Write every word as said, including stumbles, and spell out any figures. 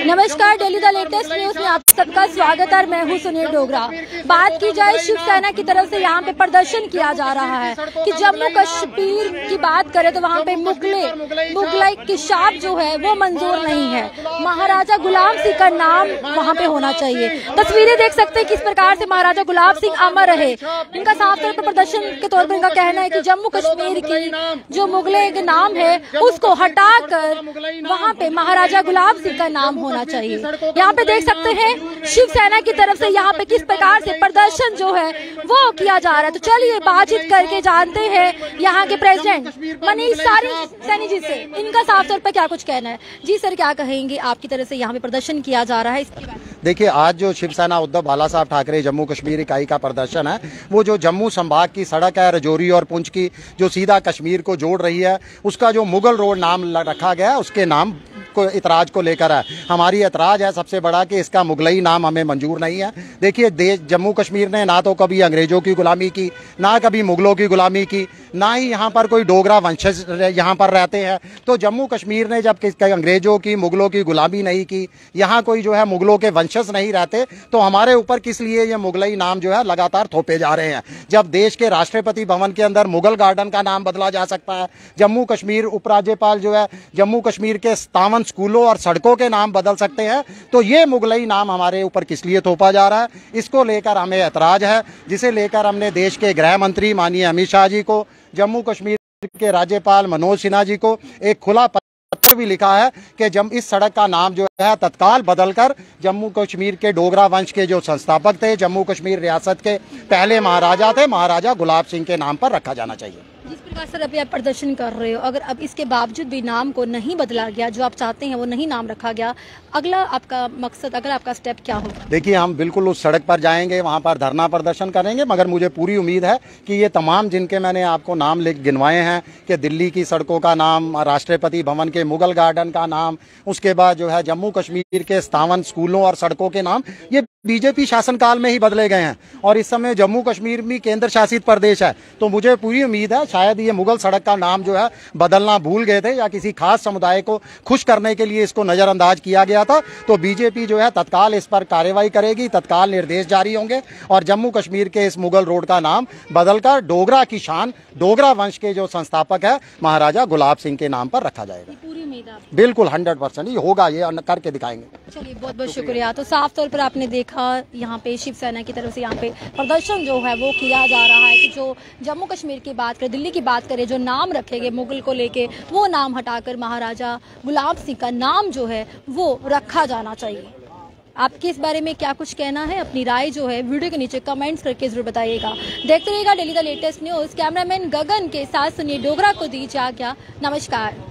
नमस्कार, Delhi the latest news में आप सबका स्वागत है। मैं हूं सुनील डोगरा। बात की जाए शिवसेना की तरफ से यहाँ पे प्रदर्शन किया जा रहा है कि जम्मू कश्मीर की बात करें तो वहाँ पे मुगले मुगलाई किशाब जो है वो मंजूर नहीं है। महाराजा गुलाम सिंह का नाम वहाँ पे होना चाहिए। तस्वीरें देख सकते हैं किस प्रकार से महाराजा गुलाम सिंह अमर रहे। इनका साफ तौर पर प्रदर्शन के तौर पर इनका कहना है कि जम्मू कश्मीर की जो मुगले के नाम है उसको हटाकर वहाँ पे महाराजा गुलाम सिंह का नाम होना चाहिए। यहाँ पे देख सकते हैं शिवसेना की तरफ से यहाँ पे किस प्रकार से प्रदर्शन जो है वो किया जा रहा है। तो चलिए बातचीत करके जानते हैं यहाँ के प्रेसिडेंट मनीष सैनी जी से, इनका साफ तौर पर क्या कुछ कहना है। जी सर, क्या कहेंगे आपकी तरफ से यहाँ पे प्रदर्शन किया जा रहा है इसके बारे में? देखिए, आज जो शिवसेना उद्धव बाला साहब ठाकरे जम्मू कश्मीर इकाई का प्रदर्शन है वो जो जम्मू संभाग की सड़क है रजौरी और पुंछ की जो सीधा कश्मीर को जोड़ रही है उसका जो मुगल रोड नाम रखा गया है उसके नाम को इतराज को लेकर है। हमारी एतराज है सबसे बड़ा कि इसका मुगलई नाम हमें मंजूर नहीं है। देखिए, देश जम्मू कश्मीर ने ना तो कभी अंग्रेजों की गुलामी की, ना कभी मुगलों की गुलामी की, ना ही यहाँ पर कोई डोगरा वंशज यहाँ पर रहते हैं। तो जम्मू कश्मीर ने जब अंग्रेजों की मुगलों की गुलामी नहीं की, यहाँ कोई जो है मुगलों के वंशज नहीं रहते, तो हमारे ऊपर किस लिए ये मुगलई नाम जो है लगातार थोपे जा रहे हैं। जब देश के राष्ट्रपति भवन के अंदर मुगल गार्डन का नाम बदला जा सकता है, जम्मू कश्मीर उपराज्यपाल जो है जम्मू कश्मीर के सत्तावन स्कूलों और सड़कों के नाम बदल सकते हैं, तो ये मुगलई नाम हमारे ऊपर किस लिए थोपा जा रहा है, इसको लेकर हमें ऐतराज है। जिसे लेकर हमने देश के गृह मंत्री माननीय अमित शाह जी को, जम्मू कश्मीर के राज्यपाल मनोज सिन्हा जी को एक खुला पत्र भी लिखा है कि जब इस सड़क का नाम जो है तत्काल बदलकर जम्मू कश्मीर के डोगरा वंश के जो संस्थापक थे, जम्मू कश्मीर रियासत के पहले महाराजा थे, महाराजा गुलाब सिंह के नाम पर रखा जाना चाहिए। जिस प्रकार सर अभी आप प्रदर्शन कर रहे हो, अगर अब इसके बावजूद भी नाम को नहीं बदला गया, जो आप चाहते हैं वो नहीं नाम रखा गया, अगला आपका मकसद, अगर आपका स्टेप क्या होगा? देखिए, हम बिल्कुल उस सड़क पर जाएंगे, वहां पर धरना प्रदर्शन करेंगे, मगर मुझे पूरी उम्मीद है कि ये तमाम जिनके मैंने आपको नाम लिख गिनवाए हैं कि दिल्ली की सड़कों का नाम, राष्ट्रपति भवन के मुगल गार्डन का नाम, उसके बाद जो है जम्मू कश्मीर के सत्तावन स्कूलों और सड़कों के नाम, ये बीजेपी शासनकाल में ही बदले गए हैं और इस समय जम्मू कश्मीर भी केंद्र शासित प्रदेश है। तो मुझे पूरी उम्मीद है शायद ये मुगल सड़क का नाम जो है बदलना भूल गए थे या किसी खास समुदाय को खुश करने के लिए इसको नजरअंदाज किया गया था। तो बीजेपी जो है तत्काल इस पर कार्रवाई करेगी, तत्काल निर्देश जारी होंगे और जम्मू कश्मीर के इस मुगल रोड का नाम बदलकर डोगरा की शान, डोगरा वंश के जो संस्थापक है महाराजा गुलाब सिंह के नाम पर रखा जाएगा। पूरी उम्मीद है? बिल्कुल हंड्रेड परसेंट ये होगा, ये करके दिखाएंगे। चलिए, बहुत बहुत शुक्रिया। तो साफ तौर पर आपने देखा यहाँ पे शिवसेना की तरफ से यहाँ पे प्रदर्शन जो है वो किया जा रहा है कि जो जम्मू कश्मीर की बात करें, दिल्ली की बात करें, जो नाम रखे गए मुगल को लेके वो नाम हटाकर महाराजा गुलाम सिंह का नाम जो है वो रखा जाना चाहिए। आपके इस बारे में क्या कुछ कहना है? अपनी राय जो है वीडियो के नीचे कमेंट्स करके जरूर बताइएगा। देखते रहिएगा Delhi the latest news. Cameraman Gagan के साथ सुनिए डोगरा को दी जा क्या। नमस्कार।